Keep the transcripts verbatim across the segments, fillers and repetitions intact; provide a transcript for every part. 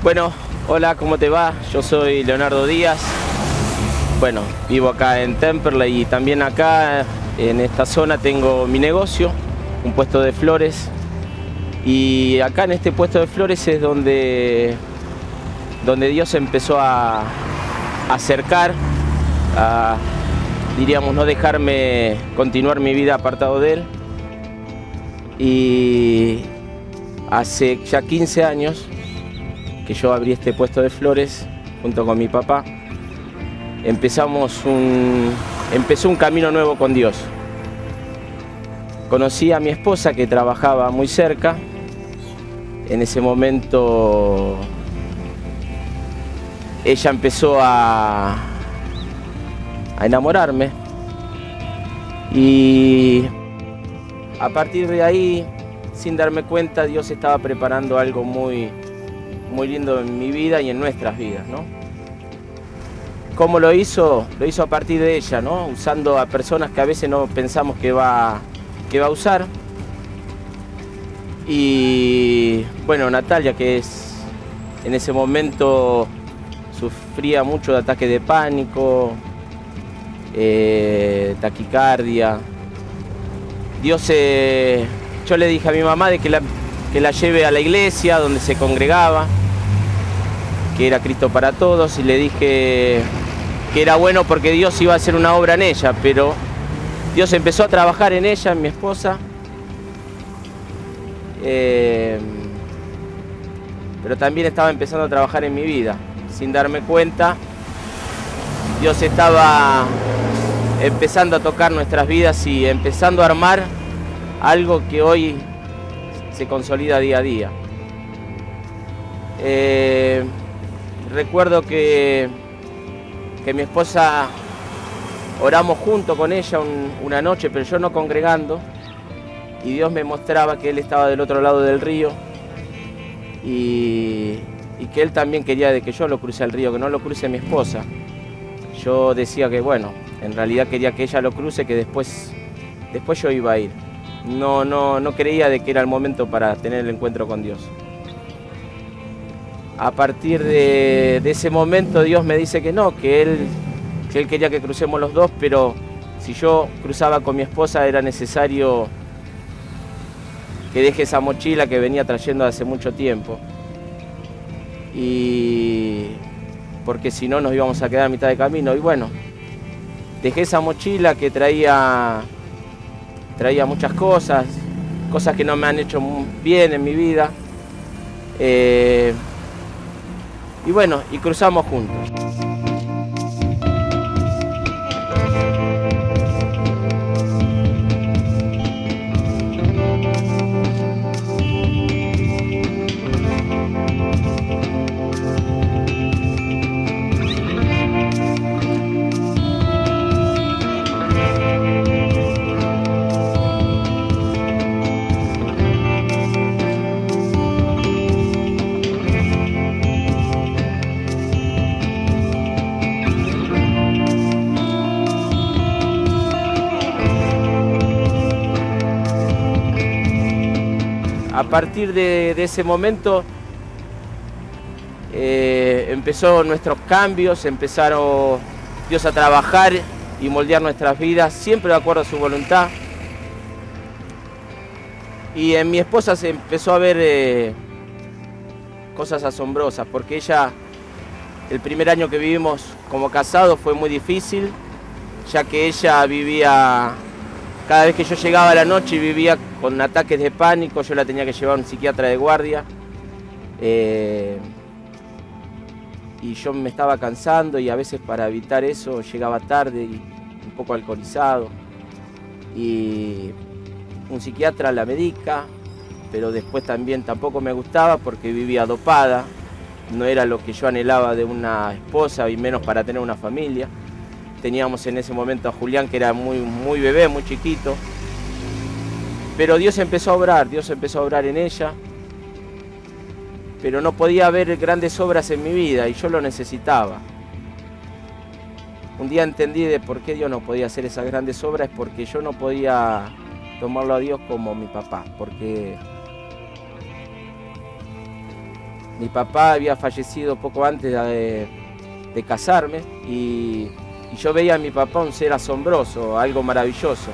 Bueno, hola, ¿cómo te va? Yo soy Leonardo Díaz. Bueno, vivo acá en Temperley y también acá en esta zona tengo mi negocio, un puesto de flores. Y acá en este puesto de flores es donde, donde Dios empezó a, a acercar, a, diríamos, no dejarme continuar mi vida apartado de Él. Y hace ya quince años que yo abrí este puesto de flores junto con mi papá. Empezamos un, empezó un camino nuevo con Dios. Conocí a mi esposa que trabajaba muy cerca. En ese momento ella empezó a, a enamorarme y a partir de ahí, sin darme cuenta, Dios estaba preparando algo muy, muy lindo en mi vida y en nuestras vidas, ¿no? ¿Cómo lo hizo? Lo hizo a partir de ella, ¿no? Usando a personas que a veces no pensamos que va, que va a usar. Y bueno, Natalia, que es en ese momento sufría mucho de ataques de pánico, eh, taquicardia. Dios, eh, yo le dije a mi mamá de que la, que la lleve a la iglesia donde se congregaba, que era Cristo para Todos, y le dije que era bueno porque Dios iba a hacer una obra en ella, pero Dios empezó a trabajar en ella, en mi esposa, eh, pero también estaba empezando a trabajar en mi vida. Sin darme cuenta, Dios estaba empezando a tocar nuestras vidas y empezando a armar algo que hoy se consolida día a día. Eh, recuerdo que, que mi esposa, oramos junto con ella un, una noche, pero yo no congregando, y Dios me mostraba que Él estaba del otro lado del río y, y que Él también quería de que yo lo cruce el río, que no lo cruce mi esposa. Yo decía que bueno, en realidad quería que ella lo cruce, que después, después yo iba a ir. No, no, no creía de que era el momento para tener el encuentro con Dios. A partir de, de ese momento Dios me dice que no, que él, que él quería que crucemos los dos, pero si yo cruzaba con mi esposa era necesario que deje esa mochila que venía trayendo hace mucho tiempo. Y porque si no nos íbamos a quedar a mitad de camino. Y bueno, dejé esa mochila que traía, traía muchas cosas, cosas que no me han hecho bien en mi vida. Eh, y bueno, y cruzamos juntos. A partir de, de ese momento eh, empezó nuestros cambios, empezaron Dios a trabajar y moldear nuestras vidas, siempre de acuerdo a su voluntad. Y en mi esposa se empezó a ver eh, cosas asombrosas, porque ella, el primer año que vivimos como casados fue muy difícil, ya que ella vivía... Cada vez que yo llegaba a la noche y vivía con ataques de pánico, yo la tenía que llevar a un psiquiatra de guardia. Eh, y yo me estaba cansando y a veces para evitar eso llegaba tarde y un poco alcoholizado. Y un psiquiatra la medica, pero después también tampoco me gustaba porque vivía dopada. No era lo que yo anhelaba de una esposa y menos para tener una familia. Teníamos en ese momento a Julián, que era muy, muy bebé, muy chiquito. Pero Dios empezó a obrar, Dios empezó a obrar en ella. Pero no podía haber grandes obras en mi vida y yo lo necesitaba. Un día entendí de por qué Dios no podía hacer esas grandes obras, es porque yo no podía tomarlo a Dios como mi papá. Porque Mi papá había fallecido poco antes de, de casarme y, y yo veía a mi papá un ser asombroso, algo maravilloso.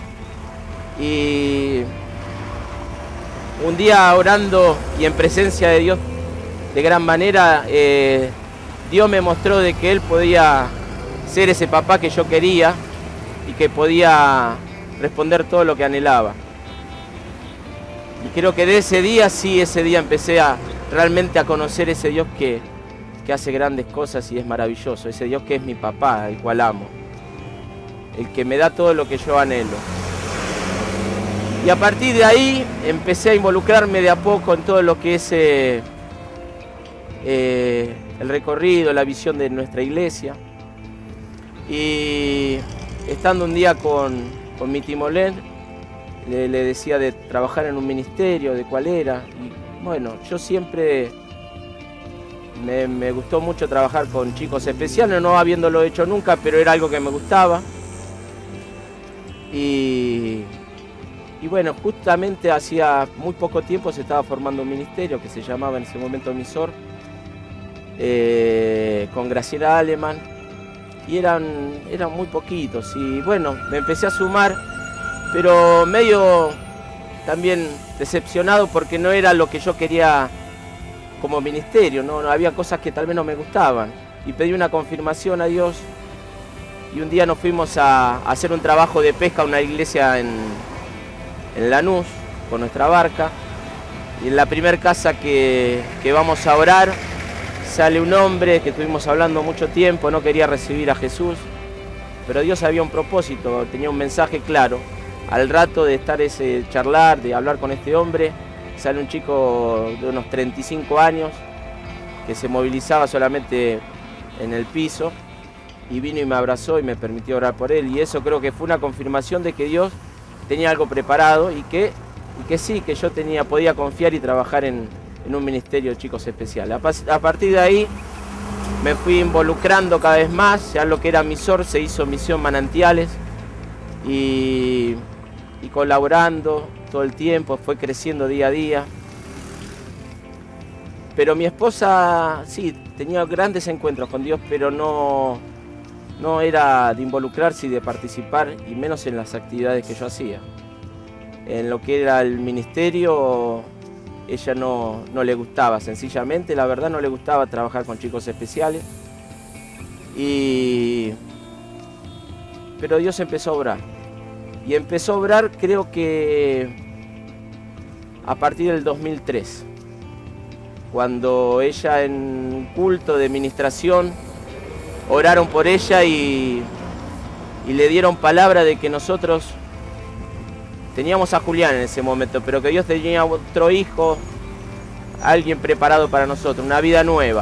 Y un día orando y en presencia de Dios de gran manera, eh, Dios me mostró de que Él podía ser ese papá que yo quería y que podía responder todo lo que anhelaba. Y creo que de ese día, sí, ese día empecé a realmente a conocer ese Dios que, que hace grandes cosas y es maravilloso. Ese Dios que es mi papá, el cual amo. El que me da todo lo que yo anhelo. Y a partir de ahí empecé a involucrarme de a poco en todo lo que es eh, eh, el recorrido, la visión de nuestra iglesia. Y estando un día con, con mi timolén, le, le decía de trabajar en un ministerio, de cuál era. Y bueno, yo siempre me, me gustó mucho trabajar con chicos especiales, no habiéndolo hecho nunca, pero era algo que me gustaba. Y, y bueno, justamente hacía muy poco tiempo se estaba formando un ministerio que se llamaba en ese momento Misor, eh, con Graciela Alemán. Y eran, eran muy poquitos y bueno, me empecé a sumar, pero medio también decepcionado porque no era lo que yo quería como ministerio, no, no había cosas que tal vez no me gustaban. Y pedí una confirmación a Dios y un día nos fuimos a, a hacer un trabajo de pesca a una iglesia en, en Lanús con nuestra barca. Y en la primera casa que, que vamos a orar, sale un hombre que estuvimos hablando mucho tiempo, no quería recibir a Jesús, pero Dios había un propósito, tenía un mensaje claro. Al rato de estar ese charlar, de hablar con este hombre, sale un chico de unos treinta y cinco años que se movilizaba solamente en el piso y vino y me abrazó y me permitió orar por él. Y eso creo que fue una confirmación de que Dios tenía algo preparado y que, y que sí, que yo tenía, podía confiar y trabajar en, en un ministerio de chicos especiales. A, a partir de ahí me fui involucrando cada vez más, ya lo que era Misor se hizo Misión Manantiales y, y colaborando todo el tiempo, fue creciendo día a día. Pero mi esposa sí, tenía grandes encuentros con Dios, pero no, no era de involucrarse y de participar, y menos en las actividades que yo hacía. En lo que era el ministerio, ella no, no le gustaba, sencillamente, la verdad no le gustaba trabajar con chicos especiales. Y... Pero Dios empezó a obrar. Y empezó a obrar creo que a partir del dos mil tres. Cuando ella en un culto de ministración oraron por ella y, y le dieron palabra de que nosotros teníamos a Julián en ese momento, pero que Dios tenía otro hijo, alguien preparado para nosotros, una vida nueva.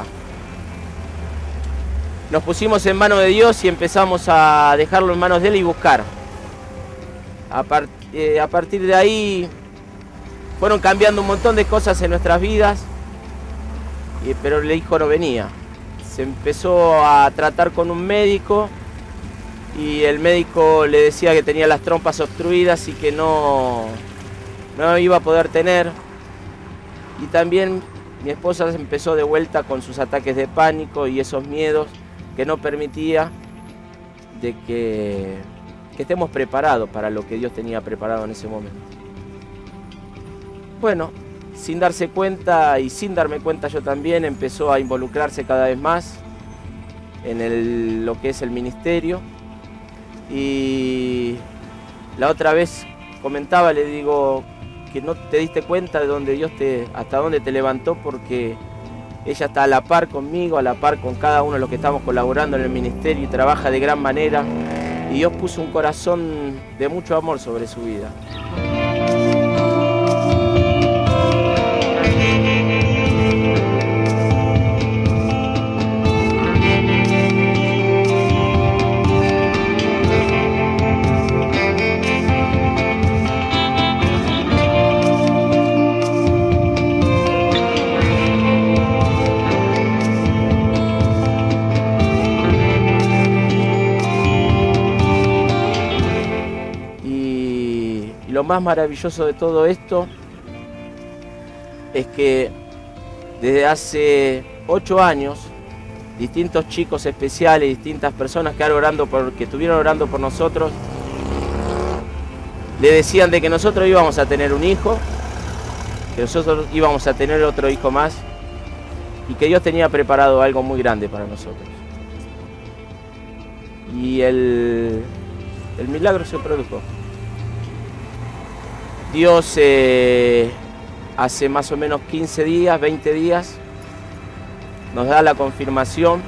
Nos pusimos en manos de Dios y empezamos a dejarlo en manos de Él y buscar. A, part, eh, a partir de ahí fueron cambiando un montón de cosas en nuestras vidas, y, pero el hijo no venía. Se empezó a tratar con un médico y el médico le decía que tenía las trompas obstruidas y que no, no iba a poder tener. Y también mi esposa empezó de vuelta con sus ataques de pánico y esos miedos que no permitía de que, que estemos preparados para lo que Dios tenía preparado en ese momento. Bueno, sin darse cuenta y sin darme cuenta yo también, empezó a involucrarse cada vez más en el, lo que es el ministerio. Y la otra vez comentaba, le digo, que no te diste cuenta de dónde Dios te, hasta dónde te levantó, porque ella está a la par conmigo, a la par con cada uno de los que estamos colaborando en el ministerio y trabaja de gran manera. Y Dios puso un corazón de mucho amor sobre su vida. Lo más maravilloso de todo esto es que desde hace ocho años, distintos chicos especiales, distintas personas que, orando por, que estuvieron orando por nosotros, le decían de que nosotros íbamos a tener un hijo, que nosotros íbamos a tener otro hijo más y que Dios tenía preparado algo muy grande para nosotros. Y el, el milagro se produjo. Dios eh, hace más o menos quince días, veinte días, nos da la confirmación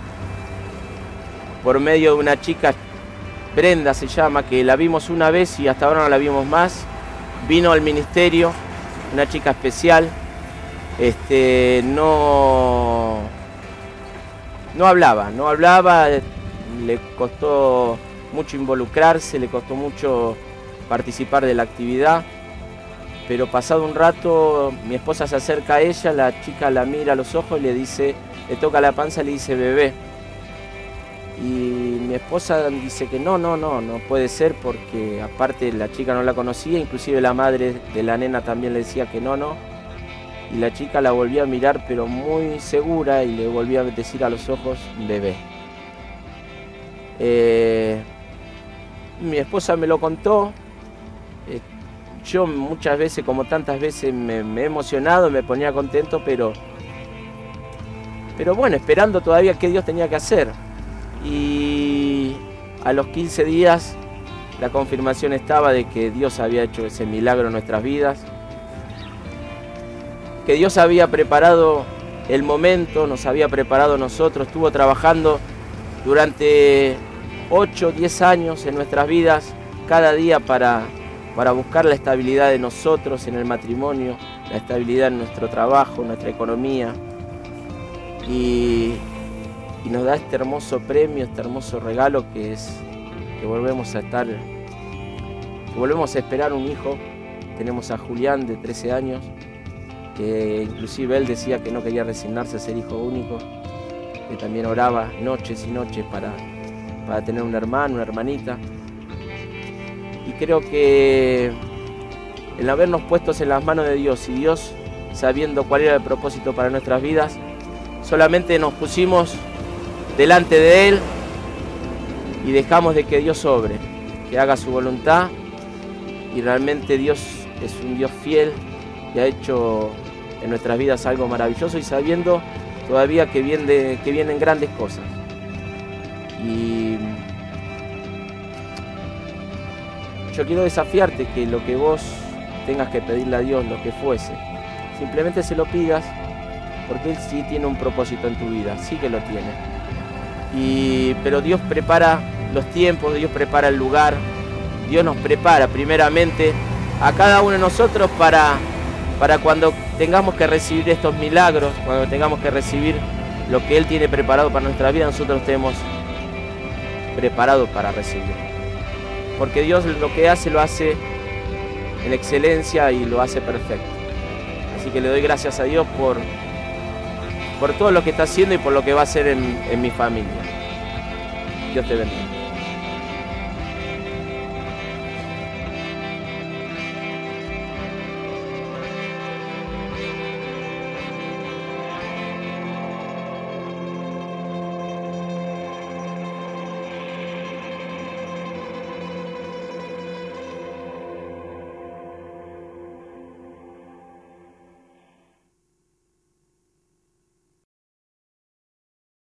por medio de una chica, Brenda se llama, que la vimos una vez y hasta ahora no la vimos más. Vino al ministerio, una chica especial, este, no, no hablaba, no hablaba, le costó mucho involucrarse, le costó mucho participar de la actividad, pero pasado un rato mi esposa se acerca a ella, la chica la mira a los ojos y le dice, le toca la panza y le dice bebé. Y mi esposa dice que no, no, no, no puede ser porque aparte la chica no la conocía, inclusive la madre de la nena también le decía que no, no. Y la chica la volvía a mirar pero muy segura y le volvía a decir a los ojos bebé. Eh, mi esposa me lo contó. Eh, yo muchas veces, como tantas veces, me, me he emocionado, me ponía contento, pero, pero bueno, esperando todavía qué Dios tenía que hacer. Y a los quince días la confirmación estaba de que Dios había hecho ese milagro en nuestras vidas, que Dios había preparado el momento, nos había preparado nosotros, estuvo trabajando durante ocho, diez años en nuestras vidas, cada día para, para buscar la estabilidad de nosotros en el matrimonio, la estabilidad en nuestro trabajo, en nuestra economía. Y, y nos da este hermoso premio, este hermoso regalo que es que volvemos a estar, que volvemos a esperar un hijo. Tenemos a Julián de trece años, que inclusive él decía que no quería resignarse a ser hijo único, que también oraba noches y noches para, para tener un hermano, una hermanita. Y creo que el habernos puestos en las manos de Dios y Dios sabiendo cuál era el propósito para nuestras vidas, solamente nos pusimos delante de Él y dejamos de que Dios obre, que haga su voluntad, y realmente Dios es un Dios fiel y ha hecho en nuestras vidas algo maravilloso, y sabiendo todavía que, viene, que vienen grandes cosas. Y yo quiero desafiarte que lo que vos tengas que pedirle a Dios, lo que fuese, simplemente se lo pidas, porque Él sí tiene un propósito en tu vida, sí que lo tiene. Y, pero Dios prepara los tiempos, Dios prepara el lugar, Dios nos prepara primeramente a cada uno de nosotros para, para cuando tengamos que recibir estos milagros, cuando tengamos que recibir lo que Él tiene preparado para nuestra vida, nosotros estemos preparados para recibirlo. Porque Dios lo que hace, lo hace en excelencia y lo hace perfecto. Así que le doy gracias a Dios por, por todo lo que está haciendo y por lo que va a hacer en, en mi familia. Dios te bendiga.